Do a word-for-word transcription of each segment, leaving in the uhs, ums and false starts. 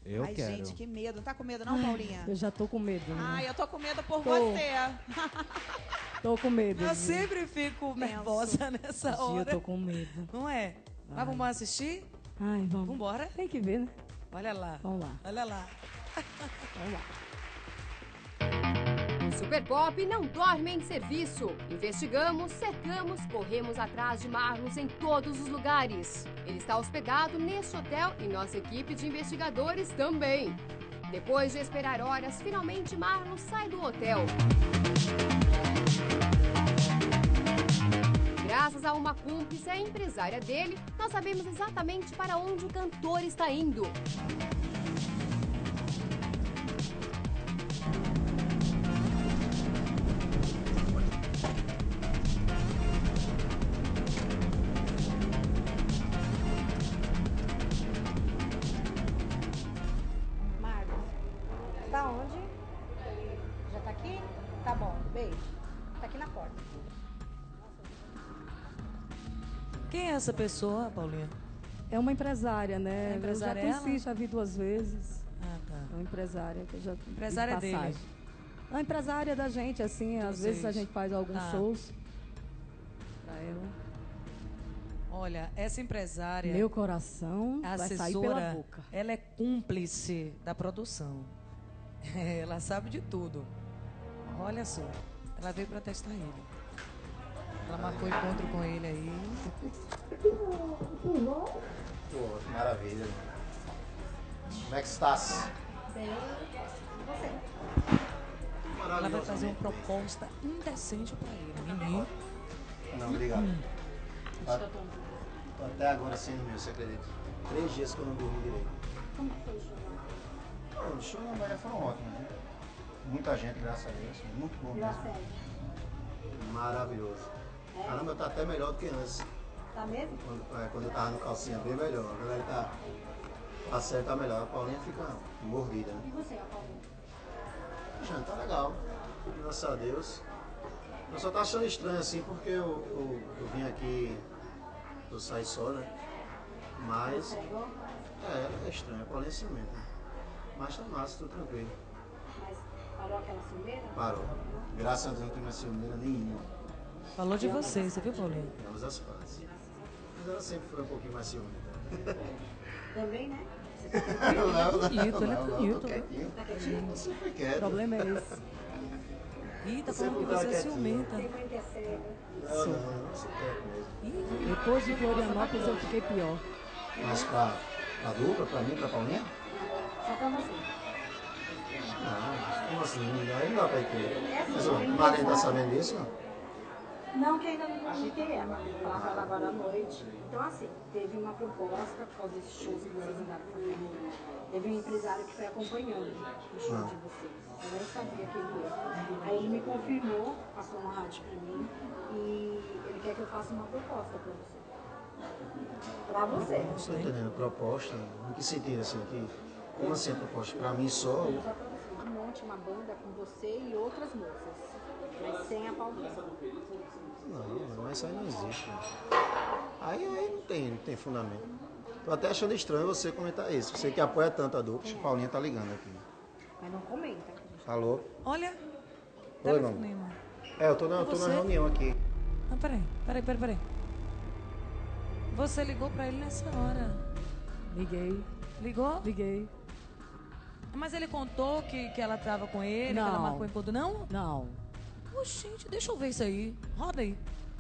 Eu Ai, quero. gente, que medo. Não tá com medo não, Paulinha? Eu já tô com medo. Né? Ai, eu tô com medo por Tô. você. Tô com medo. Eu viu? sempre fico nervosa nessa Esse hora. dia eu tô com medo. Não é? Mas vamos assistir? Ai, vamos. Vambora? Tem que ver, né? Olha lá. Vamos lá. Olha lá. Vamos lá. Super Pop não dorme em serviço. Investigamos, cercamos, corremos atrás de Marlos em todos os lugares. Ele está hospedado neste hotel e nossa equipe de investigadores também. Depois de esperar horas, finalmente Marlos sai do hotel. Graças a uma cúmplice, a empresária dele, nós sabemos exatamente para onde o cantor está indo. Tá onde? Já tá aqui? Tá bom, beijo. Tá aqui na porta. Quem é essa pessoa, Paulinha? É uma empresária, né? É empresária eu já conheci, ela? já vi duas vezes. Ah, tá. É uma empresária que eu já vi Empresária de dele? passagem. É uma empresária da gente, assim, De às vocês. vezes a gente faz alguns Tá. shows pra ela. Olha, essa empresária, Meu coração a vai sair assessora, pela boca. ela é cúmplice da produção. Ela sabe de tudo. Olha só, ela veio para testar ele. Ela marcou encontro com ele aí. Pô, que maravilha. Como é que estás? Bem, você. Ela vai fazer uma proposta indecente para ele. Menino. Não, obrigado. Tá- tô até agora sem dormir, você acredita? Três dias que eu não dormi direito. Como que foi o show? Pô, o show na Bahia foram ótimos, né? Muita gente, graças a Deus. Muito bom E a mesmo. série? Maravilhoso. Caramba, tá até melhor do que antes. Tá mesmo? Quando, é, quando eu tava no calcinha, bem melhor. A galera tá. A série tá melhor. A Paulinha fica mordida, né? E você, a Paulinha? Gente, tá legal. Graças a Deus. Eu só tô achando estranho assim porque eu, eu, eu vim aqui, eu saí só, né? Mas. Você pegou? É, é estranho, a Paulinha é ciumenta. Mas tá massa, tudo tranquilo. Mas parou aquela ciumeira? Parou. Graças a Deus não tem mais ciumeira nenhuma. Falou de você, você viu, Paulinha? Vamos às pazes. Mas ela sempre foi um pouquinho mais ciumenta. Também, né? Não, não, bonito, ele é não, não, bonito, tô né? quietinho. Tá quietinho? Eu sempre O quieto. problema é esse. Ih, tá Você falando que não tá você é quietinho. ciumenta. Tem mãe que é cega. Não, não, não sou quieto mesmo. Ih, Depois de Florianópolis eu fiquei pior. Mas pra, pra dupla, pra mim, pra Paulinha? Só pra você. Não, como assim? Aí não dá pra ir querer. É assim, Mas o tem marido tá empresário. sabendo disso? Não? Não, que ainda não comuniquei ela. Vou falar pra ela agora à noite. Então, assim, teve uma proposta por causa desses shows que vocês andaram fazendo. Teve um empresário que foi acompanhando o show de vocês. Eu nem sabia quem ele era. Aí ele me confirmou, passou uma rádio pra mim e ele quer que eu faça uma proposta pra você. Pra você. Não estou entendendo. Proposta? Em que sentido assim? Que, como assim a proposta? Pra mim só? Só pra você. Monte uma banda com você e outras moças. Mas sem a Paulinha. Não, mas isso aí não existe. Né? Aí, aí não, tem, não tem fundamento. Tô até achando estranho você comentar isso. Você que apoia tanto a dupla, a Paulinha tá ligando aqui. Mas não comenta. Alô? olha. Oi, Telefonema. É, eu tô na, eu tô na Você? reunião aqui. Não, peraí, peraí, peraí, peraí. Você ligou pra ele nessa hora. Liguei, Ligou? liguei. Mas ele contou que, que ela tava com ele, que ela Não. marcou encontro. Não? Não. Oxe, gente, deixa eu ver isso aí. Roda aí.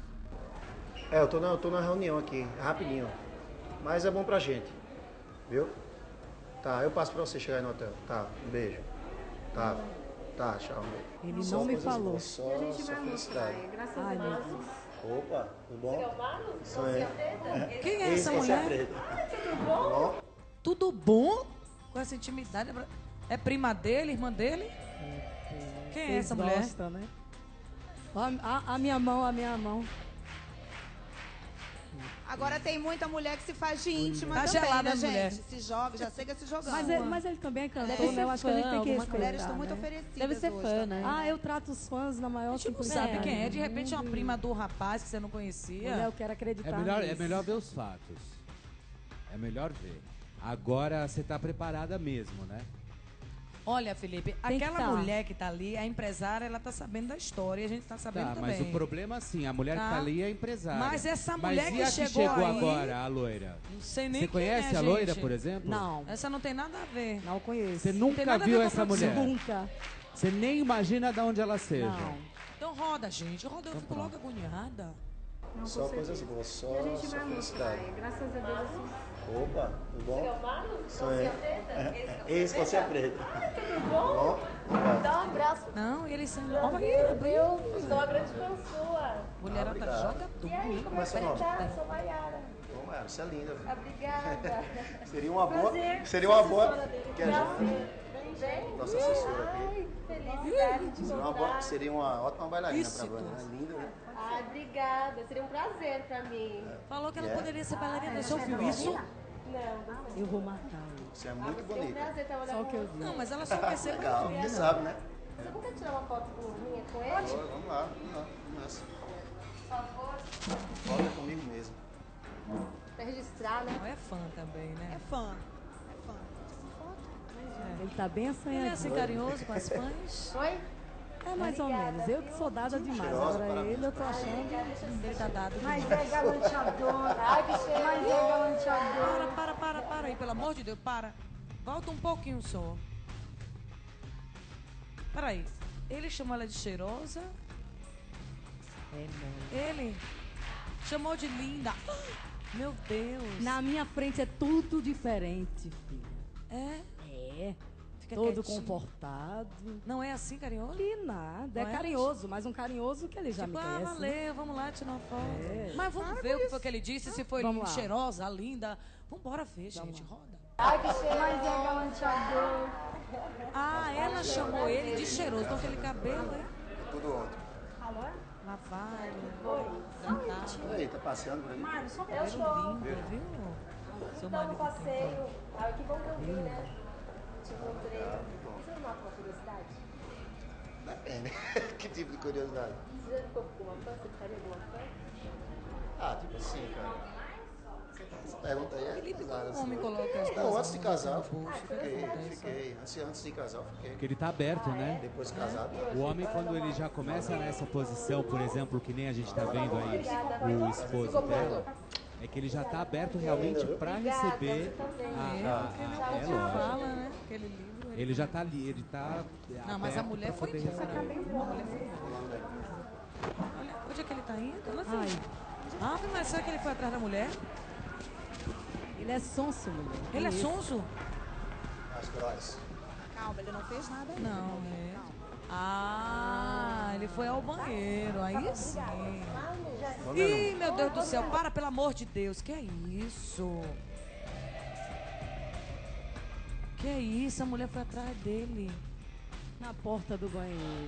É, eu tô na, eu tô na reunião aqui, rapidinho. Mas é bom pra gente. Viu? Tá, eu passo pra você chegar aí no hotel. Tá, um beijo. Tá, tá, tchau. Ele Só não me coisas falou. boas, Só, A gente só vai mostrar, felicidade. é, graças Ai, a meu Deus. Deus. Opa, tudo bom? Sou eu. Quem é essa Esse é a mulher? preta. Tudo bom? Tudo bom? Com essa intimidade? É prima dele, irmã dele? Quem é Vocês essa mulher? gostam, né? Ó, A, a minha mão, a minha mão. Agora tem muita mulher que se faz de íntima Tá também, gelada né, a mulher. gente? Se joga, já chega se jogando. Mas ele, mas ele também é cantor, Deve né? Eu ser acho que a gente fã, tem que alguma As mulheres respeitar, estão muito né? oferecidas Deve ser hoje fã, também. né? Ah, eu trato os fãs na maior A gente não simplicidade. sabe quem é. De repente é uma prima do rapaz que você não conhecia. Mulher, eu quero acreditar É melhor, é nisso. melhor ver os fatos. É melhor ver. Agora você tá preparada mesmo, né? Olha, Felipe, Tem que aquela tá. mulher que tá ali, a empresária, ela tá sabendo da história e a gente tá sabendo Tá, mas também. o problema, assim, a mulher Tá. que tá ali é empresária. Mas essa mulher Mas e que a chegou que chegou aí- agora, a loira? Não sei nem Você quem conhece é, a loira, gente. por exemplo? Não, Essa não tem nada a ver. não conheço. Você tem nunca nada a viu ver com a essa produção. mulher? Nunca. Você nem imagina de onde ela seja. Não. Então roda, gente. Roda, eu Então fico logo agoniada. Não, Só com coisas certeza. boas, só, E a gente só vai mostrar. felicidade. E graças a Deus, assim, Opa, tudo bom? Sou eu. Esse você é preto. Tudo bom? Dá um abraço. Não, eles são... Meu Olha, Deus, sou uma grande fã sua. mulherada Obrigado. joga tudo. E aí, como Como é é que seu nome? tá? Sou Maiara. Bom, Mara, você é linda. viu? Obrigada. Seria uma boa. Prazer. Seria uma boa. Assessora dele. Que a gente, Vem. nossa assessora aqui. Ai, felicidade de Seria uma, boa, encontrar. seria uma ótima bailarina Isso pra banda, tudo. né? Linda, né? Ai, obrigada. Seria um prazer pra mim. Falou que ela Yeah. poderia ser bailarina. Você ouviu isso? Não, Eu vou matar ele. Você é ah, muito seria um bonita. prazer trabalhar Só o com que eu você. vi. Não, mas ela só quer ser Legal, bailarina. quem sabe, né? Você não quer tirar uma foto minha com ele? Bora, vamos lá, vamos lá. Vamos nessa. Por favor. Foda comigo mesmo. Pra registrar, né? Não é fã também, né? É fã. Ele tá bem Ele é assanhadinho. assim carinhoso com as fãs. Oi? É mais ou menos. Eu que sou dada demais. Cheirosa, Agora parabéns. ele eu tô achando. Ele tá dado mas demais. é galanteador. Ai, que cheiro. Mas é galanteador. Para, para, para, para aí, pelo amor de Deus, para. Volta um pouquinho só. Para aí. Ele chamou ela de cheirosa. É, mano. Ele chamou de linda. Meu Deus. Na minha frente é tudo diferente, filha. É? É. Fica Todo quietinho. comportado. Não é assim, carinhoso? Que nada. Não É é? carinhoso, mas um carinhoso que ele já Tipo, me ah, conhece. né? valeu, vamos lá tirar uma foto. É. Mas vamos ver o que foi que ele disse, se foi Vamos lá. cheirosa, linda. Vambora ver, gente, roda. Ai, que cheiro. Mas é galanteador. Ah, ela chamou ele de cheiroso. Então aquele cabelo, hein? Tudo ótimo. Lavado, hidratado. Ei, tá passeando por aí? Mário, só Eu Cabelo sou. lindo, viu? Seu Então, no marido tem. passeio. Ai, que bom que eu vi, né? Te encontrei. E você não nota uma curiosidade? Depende. Que tipo de curiosidade? Você já ficou com uma fã? Você ficaria com uma fã? Ah, tipo assim, cara. Essa pergunta aí é pesada, O assim. homem coloca as Não, duas antes de mãos casar, eu no bolso, fiquei, fiquei. Antes, antes de casar, eu fiquei. Porque ele tá aberto, né? Depois de casado, O homem, quando ele já começa nessa posição, por exemplo, que nem a gente tá vendo aí, o esposo dela, é que ele já tá aberto realmente pra receber a... a- a- é lógico. Fala, né? Aquele livro. Ele... Ele já tá ali, ele tá Não, mas a aberto mulher pra foi poder boa. receber. A mulher foi boa. Olha, onde é que ele tá indo? Não sei. Ai, Ah, mas será que ele foi atrás da mulher? ele é sonso, mulher. Ele é sonso? as drogas. Calma, ele não fez nada ainda. Não, é. Ah, ele foi ao banheiro. Aí sim. Ih, meu Deus do céu, para, pelo amor de Deus. Que é isso? Que é isso? A mulher foi atrás dele. Na porta do banheiro.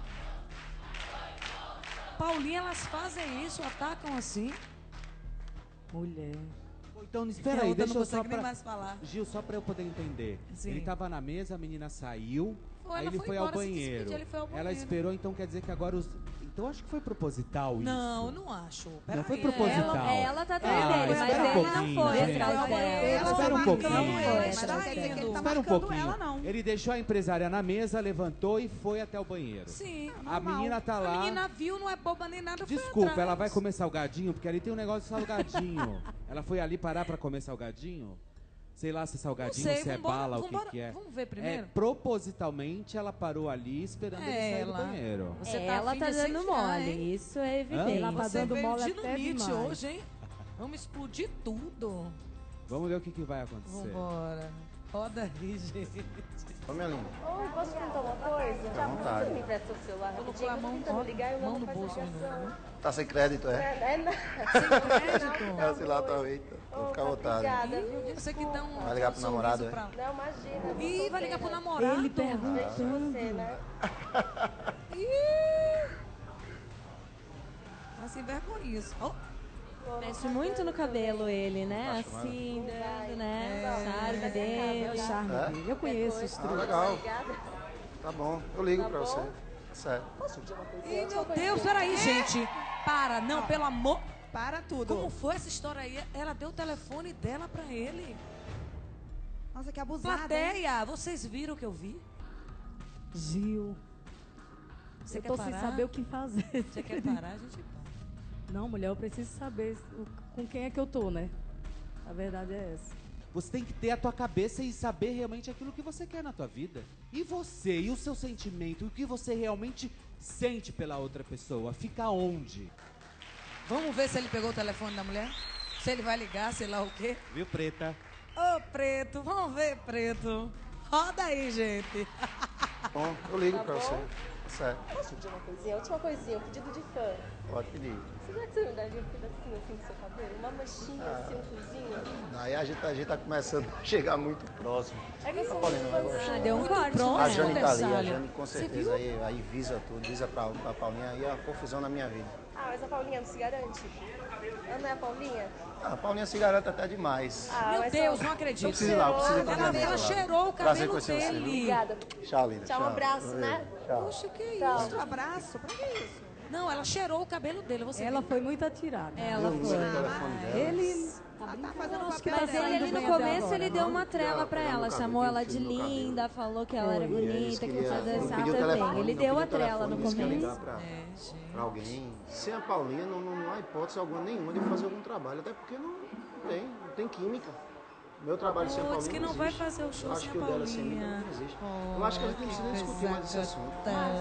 Paulinha, elas fazem isso, atacam assim. Mulher. Então, E espera a aí, outra deixa não eu só consegue nem pra... mais falar. Gil, só pra eu poder entender. Sim. Ele tava na mesa, a menina saiu, Foi, aí ela ele foi foi ao embora, se banheiro. despedir, ele foi ao Ela banheiro. esperou, então quer dizer que agora os... Então acho que foi proposital isso. Não, eu não acho. Pera Não foi aí. proposital. Ela, ela tá atrás Ah, dele, mas espera um ele não pouquinho, foi gente. atrás Ela dela. ela Espera um tá pouquinho. marcando Não ele, foi mas tá atrás dela. indo. Ele tá Espera um marcando pouquinho. ela, não. Ele deixou a empresária na mesa, levantou e foi até o banheiro. Sim. A menina tá A lá. menina viu, não é boba nem nada. foi Desculpa, atrás. ela vai comer salgadinho, porque ali tem um negócio de salgadinho. Ela foi ali parar pra comer salgadinho? Sei lá se é salgadinho, Não sei, se é vambora, bala, o vambora, que, que é. vamos ver primeiro? É, propositalmente ela parou ali esperando ele sair do Ela. banheiro. Você tá Ela afim tá de se dando enfiar, mole, hein? isso é Hã? evidente. Ela tá Você dando veio mole até dinamite demais. hoje, hein? Vamos explodir tudo. Vamos ver o que, que vai acontecer. Vambora. Roda aí, gente. Ô, minha linda. Oi, posso te perguntar uma coisa? à vontade. Você me empresta o seu celular Colocou rapidinho? a Eu tô mão, tentando ó, ligar e o mão não no faz bolso de ligação. novo. Tá sem crédito, é? É, é, não. Sem É, crédito. sei lá, talvez. Então fica à vontade. Obrigada, viu? Você que dá um Vai ligar pro um namorado, sorriso é? pra- Não, imagina. não Ih, solteira. vai ligar pro namorado. Ele Gente, perguntando. você, né? Ih! Mas sem vergonha isso. Ó, Mexe muito no cabelo ele, né? Acho mais. Assim, dando, né? É. Charme É o dele. charme É? dele. Eu conheço os Ah, truques. legal. Obrigada. Tá bom. Eu ligo pra você. Tá certo. Ih, meu Deus, peraí, gente. Para, não, pelo amor. Para tudo. Como foi essa história aí? Ela deu o telefone dela pra ele. Nossa, que abusada. Plateia, vocês viram o que eu vi? Gil. Você eu quer tô parar? sem saber o que fazer. Você quer parar? A gente para. Não, mulher, eu preciso saber o- com quem é que eu tô, né? A verdade é essa. Você tem que ter a tua cabeça e saber realmente aquilo que você quer na tua vida. E você, e o seu sentimento, e o que você realmente sente pela outra pessoa, fica onde? Vamos ver se ele pegou o telefone da mulher? Se ele vai ligar, sei lá o quê. Viu, Preta? Ô, Preto, vamos ver, Preto. Roda aí, gente. Bom, eu ligo Tá pra bom? você. Certo. Posso pedir uma coisinha? Última coisinha, um pedido de fã. Pode pedir. Será que você me daria um pedacinho assim do seu cabelo? Uma manchinha, Ah. assim, um fiozinho? Aí a gente, a gente tá começando a chegar muito próximo. É que eu Tá sou Paulina, vai muito gostar. Ah, deu um corte. A Jane tá ali, a Olha, Jane com certeza aí, aí visa tudo, visa pra, pra Paulinha, aí é uma confusão na minha vida. Ah, mas a Paulinha não se garante? Ela não é a Paulinha? Ah, a Paulinha se garante até demais. Ah, Meu mas Deus, só- não acredito. Não precisa ir lá, não precisa ir pra Ela, minha ela vida, lá. cheirou o Prazer cabelo conhecer você, dele. Obrigada. Tchau, linda. Tchau, um abraço, né? Tchau. Poxa, que Tchau. isso? Um abraço? Pra que isso? Não, ela cheirou o cabelo dele. Você Ela viu? foi muito atirada. Ela Eu não sei o foi. telefone dela. Ele... Ela tá fazendo o Acho que papel Mas tá ele dela. ali no bem até começo, agora, ele deu não? uma trela pra Pegando ela, o chamou cabelo, ela de fio no cabelo. linda, falou que ela era Foi. E aí bonita, eles que queriam- fazia não essa pediu o bem. telefone, Ele não deu pediu a o trela telefone, no disse que ia começo. ligar pra, É, gente. pra alguém. Sem a Paulinha, não, não, não há hipótese alguma nenhuma de fazer algum trabalho, até porque não tem, não tem química. Meu trabalho sem a Putz, Paulinha que não não vai existe. fazer o show Eu acho sem que a o dela sem mim Paulinha. também não existe. Eu acho que a gente não precisa nem discutir mais esse assunto.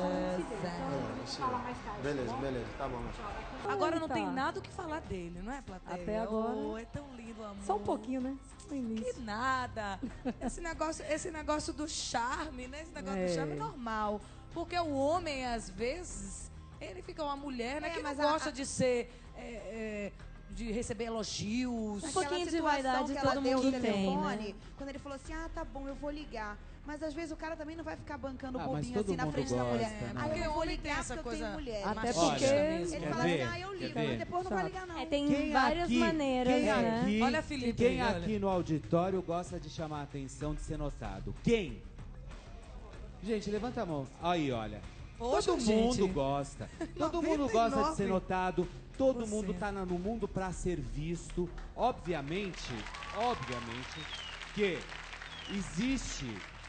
É, esse- beleza, beleza, tá bom. Agora não Eita. tem nada o que falar dele, não é, plateia? Até agora. Oh, é tão lindo, amor. Só um pouquinho, né? No início. Que nada. Esse negócio, esse negócio do charme, né? Esse negócio É. do charme é normal. Porque o homem, às vezes, ele fica uma mulher, né? É, que não mas a- gosta de ser... é, é, de receber elogios. Um Aquela pouquinho de situação vaidade que ela todo deu mundo no tem, telefone, né? quando ele falou assim, ah, tá bom, eu vou ligar. Mas às vezes o cara também não vai ficar bancando Ah, mas bobinho todo assim na mundo frente da mulher. gosta, né? Ah, Porque eu vou homem tem ligar essa porque eu coisa tenho mulher. Até machista porque- mesmo. Ele Quer fala ver? assim, ah, eu Quer ligo, ver? mas depois não vai ligar não. É, tem Quem várias aqui- maneiras, quem né? Aqui, Olha, Felipe, Quem olha. aqui no auditório gosta de chamar a atenção, de ser notado? Quem? Gente, levanta a mão. Aí, olha. Poxa, Todo gente. mundo gosta. Todo mundo noventa e gosta de nove. ser notado. Todo Você. mundo tá na- no mundo para ser visto. Obviamente, obviamente, que existe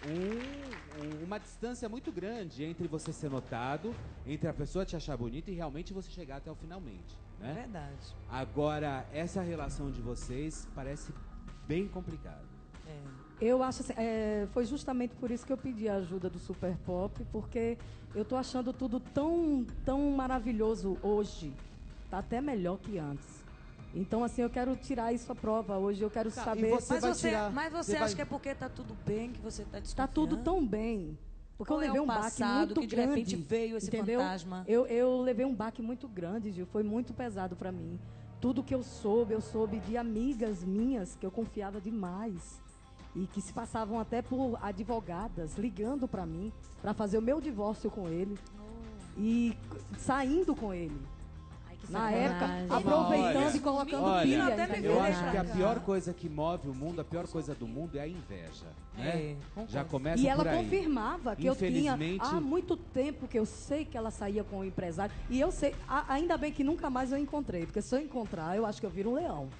um- uma distância muito grande entre você ser notado, entre a pessoa te achar bonita e realmente você chegar até o finalmente, É né? verdade. Agora, essa relação de vocês parece bem complicada. É. Eu acho assim, é, foi justamente por isso que eu pedi a ajuda do Super Pop, porque eu tô achando tudo tão, tão maravilhoso hoje. Tá até melhor que antes. Então, assim, eu quero tirar isso à prova hoje. Eu quero Tá, e saber você Mas vai você, tirar- mas você você acha vai- que é porque tá tudo bem que você tá tá desconfiando? tudo tão bem. Porque Qual eu é levei o um baque passado muito que de grande. repente veio esse entendeu? fantasma? Eu, eu levei um baque muito grande, Gil. Foi muito pesado para mim. Tudo que eu soube, eu soube de amigas minhas que eu confiava demais. E que se passavam até por advogadas ligando para mim para fazer o meu divórcio com ele. E saindo com ele. Ai, que Na sacanagem. época, aproveitando Olha, e colocando olha, pilha, até entendeu? Eu Entendeu? acho que a Já. pior coisa que move o mundo, a pior coisa do mundo é a inveja, né? É, concordo. Já começa E ela por aí. confirmava que eu tinha Infelizmente- há muito tempo que eu sei que ela saía com o empresário. E eu sei, a- ainda bem que nunca mais eu encontrei, porque se eu encontrar, eu acho que eu viro um leão.